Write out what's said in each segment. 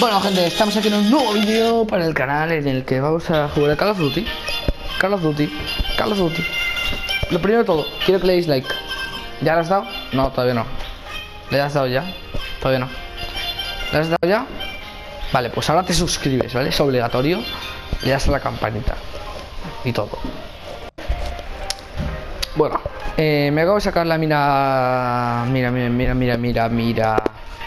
Bueno, gente, estamos aquí en un nuevo vídeo para el canal en el que vamos a jugar a Call of Duty. Call of Duty. Lo primero de todo, quiero que le deis like. ¿Ya le has dado? No, todavía no. ¿Le has dado ya? Todavía no. ¿Le has dado ya? Vale, pues ahora te suscribes, ¿vale? Es obligatorio. Le das a la campanita y todo. Bueno, me acabo de sacar la mira. Mira.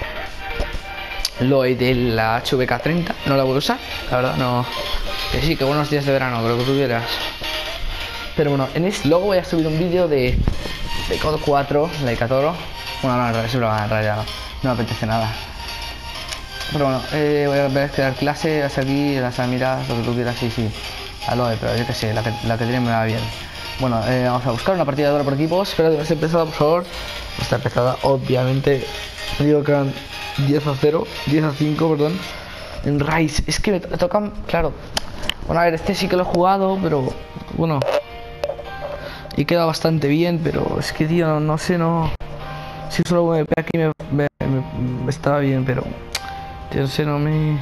Lo de la HVK30. No la voy a usar, la verdad, no. Que sí, que buenos días de verano, creo que tuvieras. Pero bueno, en este luego voy a subir un vídeo de COD 4, Like a Toro. Bueno, no, en realidad no me apetece nada. Pero bueno, voy a ver a crear clase, hacer aquí, las miras, lo que tú quieras, sí. Aloe, pero yo que sé, la que tiene me va bien. Bueno, vamos a buscar una partida de oro por equipos. Espero que no esté empezada, por favor. No está empezada, obviamente. Digo que eran 10-5, perdón. En Rise, es que me tocan, claro. Bueno, a ver, este sí que lo he jugado, pero bueno. Y queda bastante bien, pero es que, tío, no sé, no. Si solo me aquí me estaba bien, pero tío, no sé, no me.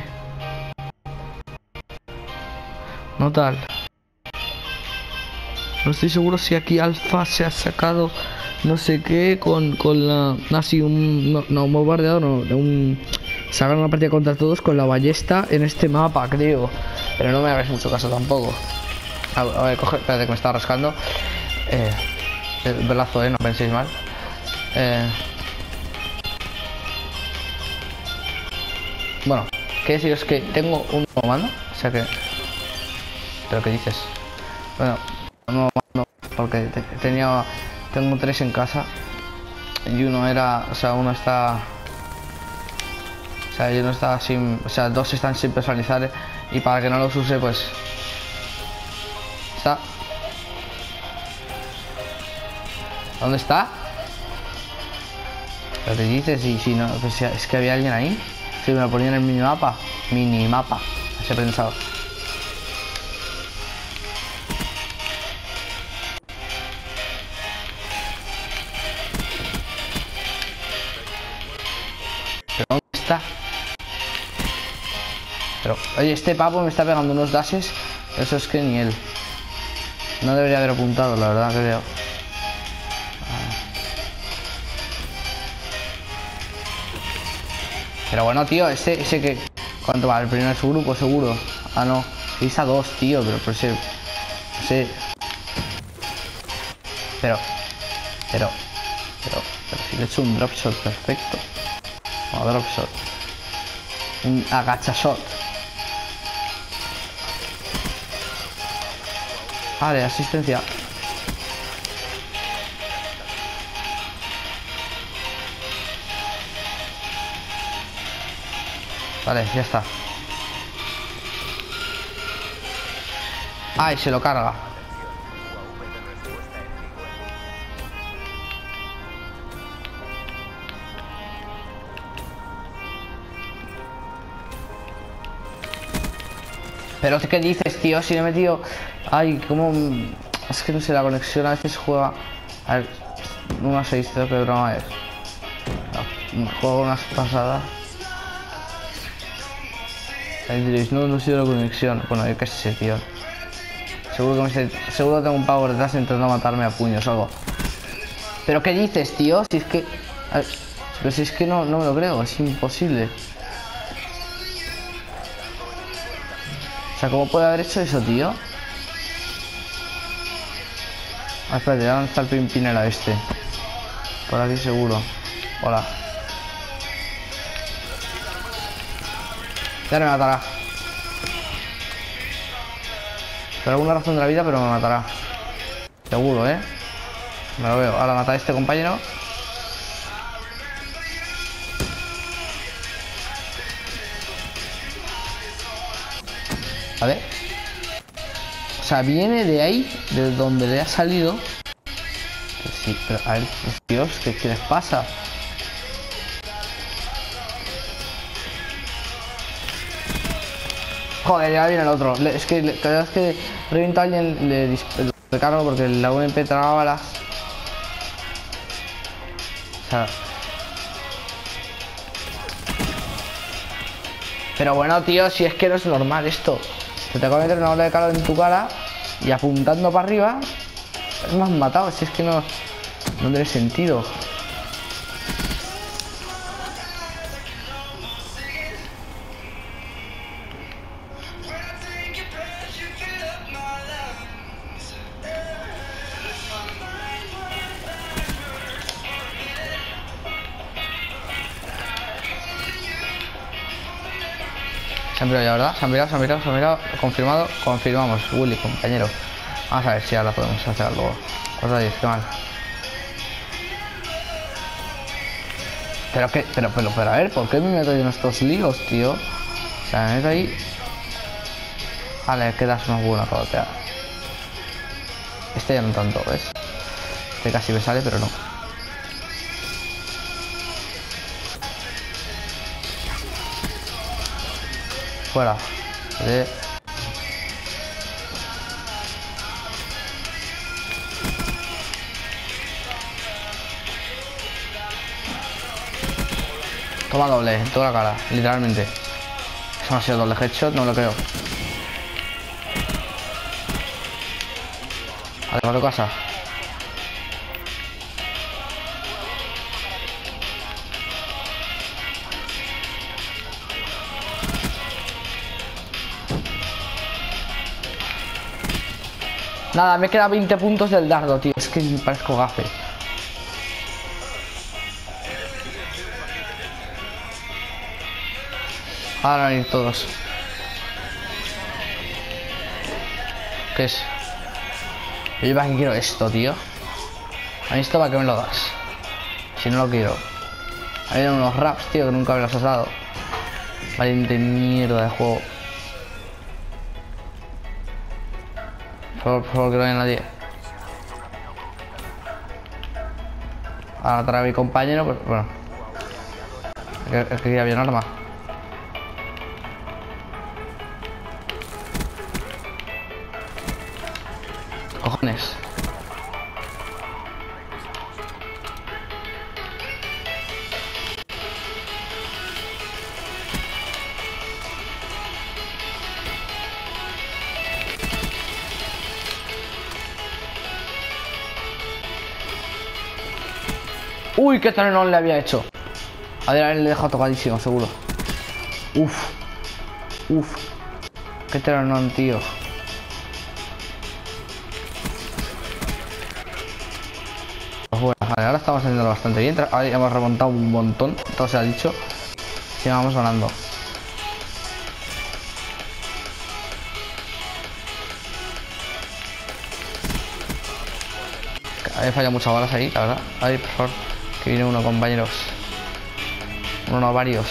No tal. No estoy seguro si aquí Alfa se ha sacado no sé qué con la. Así no bombardeado, no. Sacaron una partida contra todos con la ballesta en este mapa, creo. Pero no me hagáis mucho caso tampoco. A ver, espérate que me está rascando. El brazo, no penséis mal. Bueno, quiero deciros que tengo un nuevo mando. O sea que. ¿Pero qué dices? Bueno, un nuevo mando. Porque tengo 3 en casa. Y uno era. O sea, uno está. O sea, y uno está sin. O sea, 2 están sin personalizar. Y para que no los use, pues. Está. ¿Dónde está? ¿Pero te dices? Y si no, pues es que había alguien ahí. Si me lo ponía en el minimapa. Así he pensado. ¿Pero dónde está? Pero, oye, este pavo me está pegando unos dashes. Eso es que ni él. No debería haber apuntado, la verdad, creo. Pero bueno, tío, ese que... ¿Cuánto va? El primero de su grupo, seguro. Ah, no. 6-2, tío, pero por ese... No sé. Pero si le he hecho un drop shot perfecto. No, drop shot. Un agacha shot. Vale, asistencia. Vale, ya está. Ay, se lo carga. Pero ¿qué dices, tío? Si le he metido... Ay, cómo... Es que no sé, la conexión a veces juega... A ver... 1-6, creo que broma es. No, juego unas pasadas. Ahí diréis, no ha sido la conexión. Bueno, yo qué sé, tío. Seguro tengo un pavo detrás intentando matarme a puños o algo. ¿Pero qué dices, tío? Si es que... A ver, pero si es que no me lo creo, es imposible. O sea, ¿cómo puede haber hecho eso, tío? Ah, espérate, ¿dónde está el pimpinela este? Por aquí seguro. Hola. Ya me matará. Por alguna razón de la vida, pero me matará. Seguro, me lo veo. Ahora mata a este compañero. A ver. O sea, viene de ahí, de donde le ha salido. Pero sí, pero a ver, Dios, ¿qué les pasa? Joder, ya viene el otro. Es que cada vez que revienta a alguien le cargo porque la UMP traga balas. O sea... Pero bueno, tío, si es que no es normal esto. Se te acaba de meter una ola de calor en tu cara y apuntando para arriba me has matado. Si es que no tiene sentido. Se han mirado ya, ¿verdad? Se han mirado. Confirmado. Confirmamos. Willy, compañero. Vamos a ver si ahora podemos hacer algo. 4-10, qué mal. Pero a ver, ¿por qué me meto en estos líos, tío? O sea, me meto ahí. Vale, quedas una buena caboteada. Este ya no tanto, ¿ves? Este casi me sale, pero no. Fuera. Toma doble, en toda la cara, literalmente. Eso no ha sido doble headshot, no lo creo. Vale, va a casa. Nada, me queda 20 puntos del dardo, tío. Es que me parezco gafe. Ahora van a ir todos. ¿Qué es? Yo para qué quiero esto, tío. A mí esto para qué me lo das. Si no lo quiero. Hay unos raps, tío, que nunca me los has dado. Valiente mierda de juego. Por favor, que no haya nadie. Ahora trae a mi compañero, pues bueno. Es que quería bien arma. Cojones. Uy, qué trenón le había hecho. A ver, le he dejado tocadísimo, seguro. Uf. Qué trenón, tío. Pues bueno, vale, ahora estamos haciendo bastante bien. Ahora hemos remontado un montón. Todo se ha dicho. Y vamos ganando. He fallado muchas balas ahí, la verdad. Ay, por favor. Que viene uno, compañeros. Uno, varios.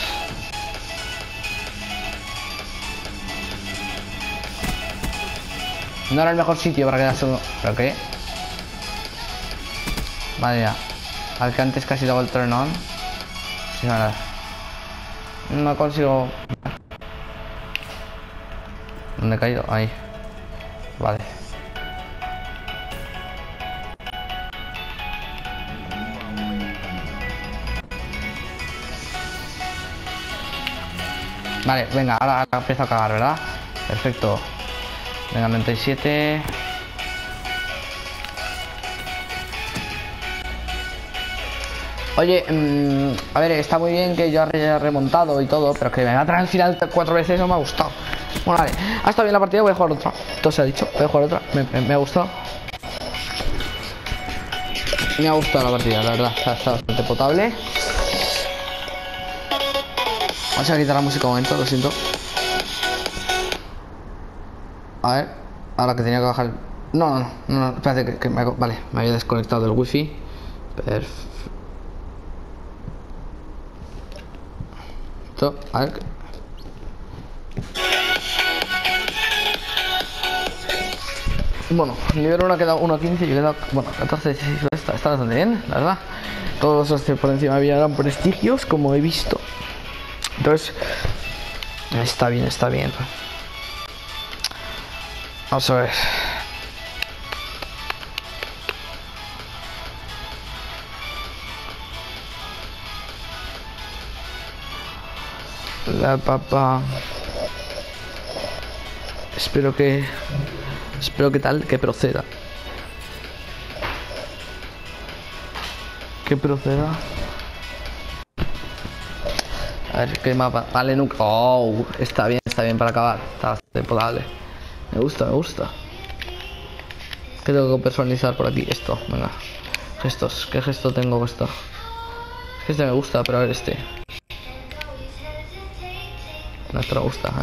No era el mejor sitio para quedarse uno. ¿Pero qué? Madre mía. Al que antes casi daba el trenón. Sin nada. No consigo. ¿Dónde he caído? Ahí. Vale. Vale, venga, ahora empiezo a cagar, ¿verdad? Perfecto. Venga, 97. Oye, a ver, está muy bien que yo haya remontado y todo, pero que me va a traer al final 4 veces no me ha gustado. Bueno, vale, ha estado bien la partida, voy a jugar otra. Todo se ha dicho, voy a jugar otra. Me ha gustado. Me ha gustado la partida, la verdad. Está bastante potable. Vamos a quitar la música un momento, lo siento. A ver, ahora que tenía que bajar. No, espérate que me vale, me había desconectado del wifi. Perfecto. A ver. Bueno, nivel 1 ha quedado 1.15 y he quedado, bueno, 14, está bastante bien, la verdad. Todos los que por encima habían prestigios, como he visto. Entonces, está bien. Vamos a ver. La papa. Espero que tal, que proceda. Que proceda. A ver, qué mapa. Vale, nunca. Oh, está bien para acabar. Está bastante potable. Me gusta. ¿Qué tengo que personalizar por aquí? Esto, venga. Gestos. ¿Qué gesto tengo puesto? Es que este me gusta, pero a ver este. No, esto no me gusta,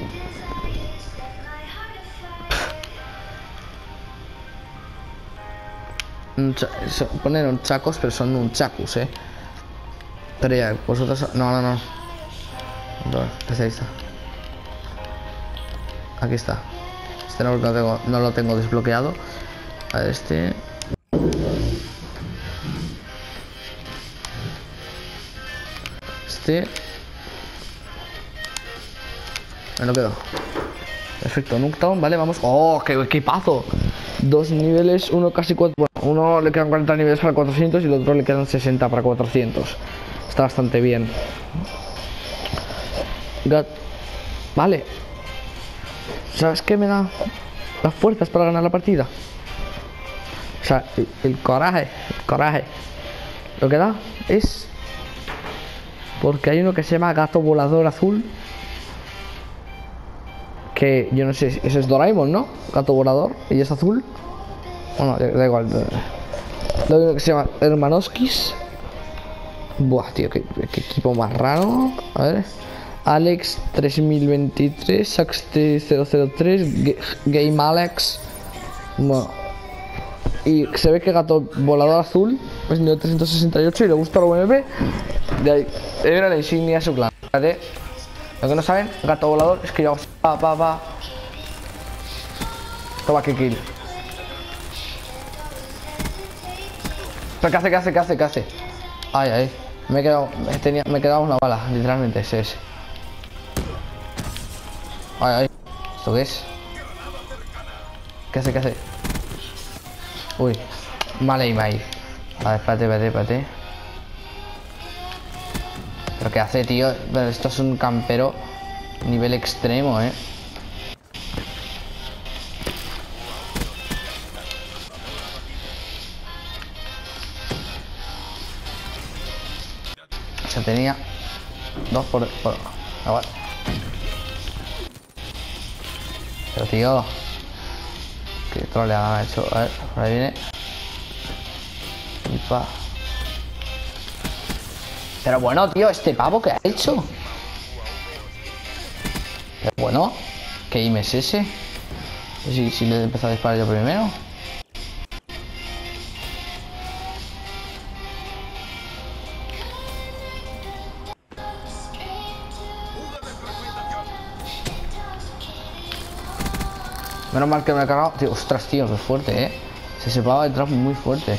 Poner un chacos, pero son un chacus, Pero ya, vosotros... No. Ahí está. Aquí está. Este no lo tengo desbloqueado. A ver, este... Me lo quedo. Perfecto, Nuketown, vale, vamos. ¡Oh, qué equipazo! 2 niveles, uno casi 4. Bueno, uno le quedan 40 niveles para 400 y el otro le quedan 60 para 400. Está bastante bien. Vale. ¿Sabes qué me da las fuerzas para ganar la partida? O sea, el coraje. Lo que da es... Porque hay uno que se llama Gato Volador Azul. Que yo no sé, ese es Doraemon, ¿no? Gato volador, y es azul. Bueno, da igual. Lo único que se llama Hermanoskis. Buah, tío, qué equipo más raro. A ver. Alex 3023, Saxte 003, Game Alex. Bueno. Y se ve que Gato Volador Azul es nivel 368 y le gusta el UMP. De ahí era la insignia de su clan. Fíjate. Lo que no saben, Gato Volador es que yo hago Toma, que kill. Pero ¿qué hace? Ay. Me he quedado una bala, literalmente, ese. Ay. ¿Esto qué es? ¿Qué hace? Uy, mal aim ahí. A ver, espérate. ¿Pero qué hace, tío? Pero esto es un campero nivel extremo, O sea, tenía 2 por... Igual. Pero, tío, qué troleada me ha hecho. A ver, por ahí viene. Y pa. Pero bueno, tío, este pavo que ha hecho. Pero bueno, ¿qué aim es ese? Si le he empezado a disparar yo primero. Menos mal que me he cargado. Tío, ostras, tío, qué fuerte, Se separaba el trap muy fuerte.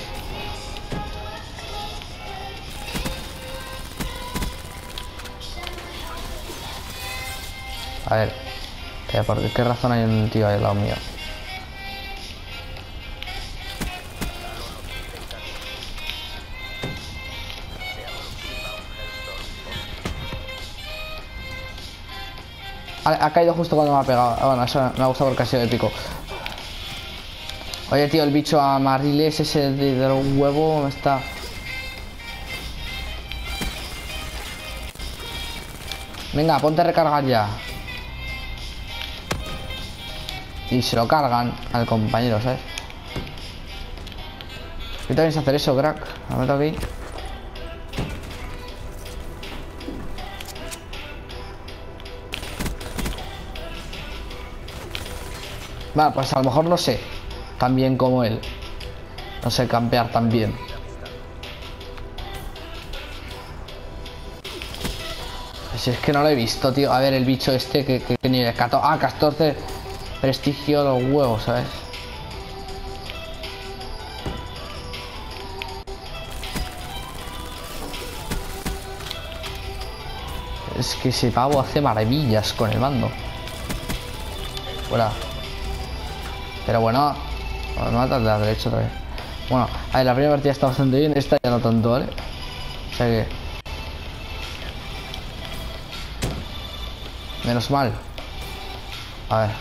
A ver, ¿por qué razón hay un tío ahí al lado mío? Ha caído justo cuando me ha pegado. Bueno, eso me ha gustado porque ha sido épico. Oye, tío, el bicho amariles ese de los huevos me está... Venga, ponte a recargar ya. Y se lo cargan al compañero, ¿sabes? ¿Qué te vienes a hacer eso, crack? Me meto aquí. Vale, pues a lo mejor no sé tan bien como él. No sé campear tan bien. Si es que no lo he visto, tío. A ver, el bicho este que nivel 14. Ah, 14 prestigio los huevos, ¿sabes? Es que ese pavo hace maravillas con el mando. Fuera. Pero bueno, me matas de la derecha otra vez. Bueno, a ver, la primera partida está bastante bien. Esta ya no tanto, ¿vale? O sea que... Menos mal. A ver.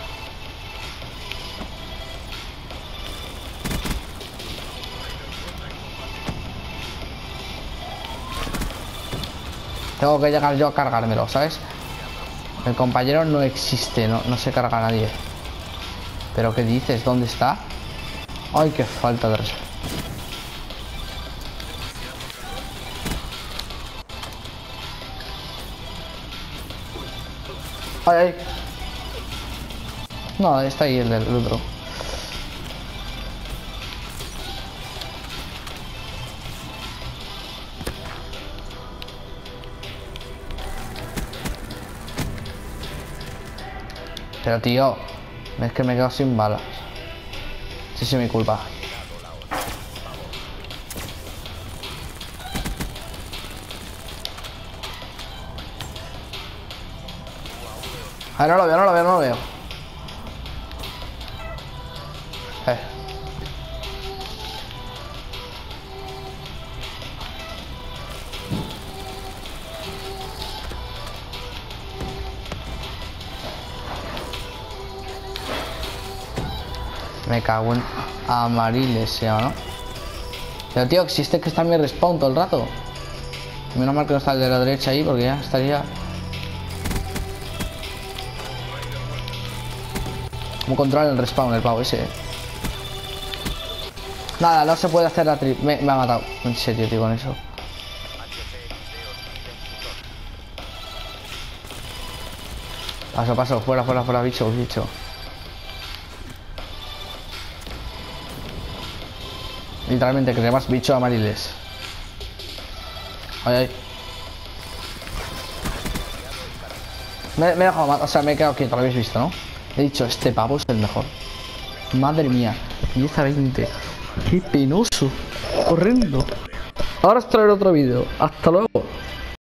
Tengo que llegar yo a cargármelo, ¿sabes? El compañero no existe, no se carga a nadie. ¿Pero qué dices? ¿Dónde está? Ay, qué falta de respeto. Ay, ay. No, está ahí el otro. Pero tío, es que me he quedado sin balas. Sí, sí, mi culpa. A ver, no lo veo, no lo veo, no lo veo. Me cago en Amariles, se llama, ¿no? Pero tío, existe que está en mi respawn todo el rato. Menos mal que no está el de la derecha ahí, porque ya estaría... ¿Cómo controla el respawn el pavo ese? Nada, no se puede hacer la tri... Me ha matado. En serio, tío, con eso. Paso, paso, fuera, fuera, fuera, bicho, bicho. Literalmente, que se llamas bicho Amariles. Ay, ay. Me he dejado matar, o sea, me he quedado quieto, lo habéis visto, ¿no? He dicho, este pavo es el mejor. Madre mía, 10 a 20. Qué penoso. Horrendo. Ahora os traeré otro vídeo. Hasta luego.